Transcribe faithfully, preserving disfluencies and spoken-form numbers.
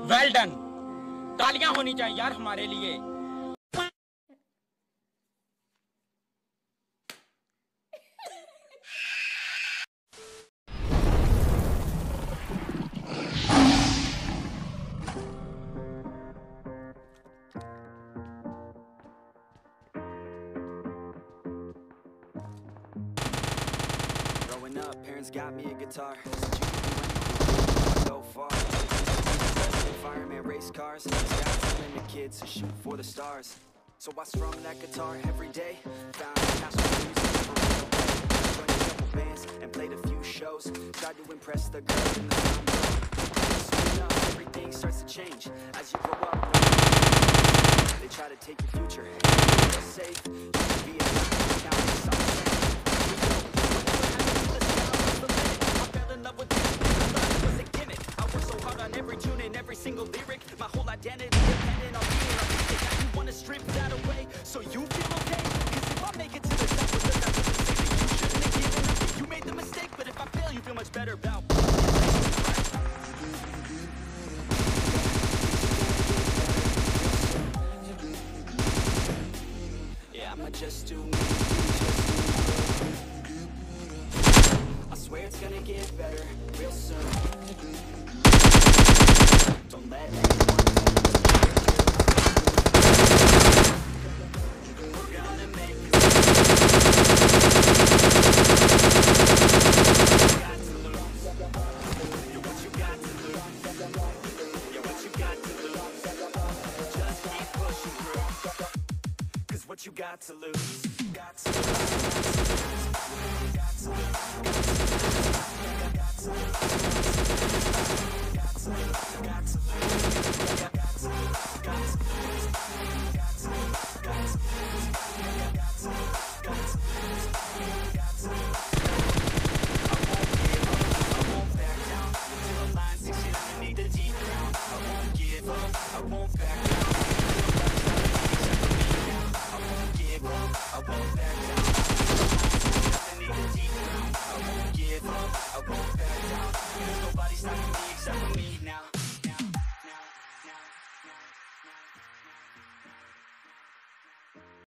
Well done, तालियां होनी चाहिए यार हमारे लिए। Growing up, parents got me a guitar. So far, fireman, race cars, telling the kids to shoot for the stars. So I strum that guitar every day. Found a passion for music for real. Joined a couple bands and played a few shows. Tried to impress the girls in the sound booth. Soon enough, everything starts to change as you grow up. They try to take your future. You're safe. You can be a count something. Every tune and every single lyric, my whole identity dependent on being authentic. Now you wanna strip that away so you feel okay? Cause if I make it to the top, what does that really say? That you shouldn't have given up. You made the mistake, but if I fail, you feel much better about yeah, I'ma just do me. I swear it's gonna get better real soon. Don't let anyone we're gonna make it. You got to lose. You're what you got to lose. You're what you got to lose. Just keep pushing through. Cause what you got to lose. Got to lose. Got to lose. Got to lose. Got to lose. Got to I won't back down. There's nobody stopping me except for me now.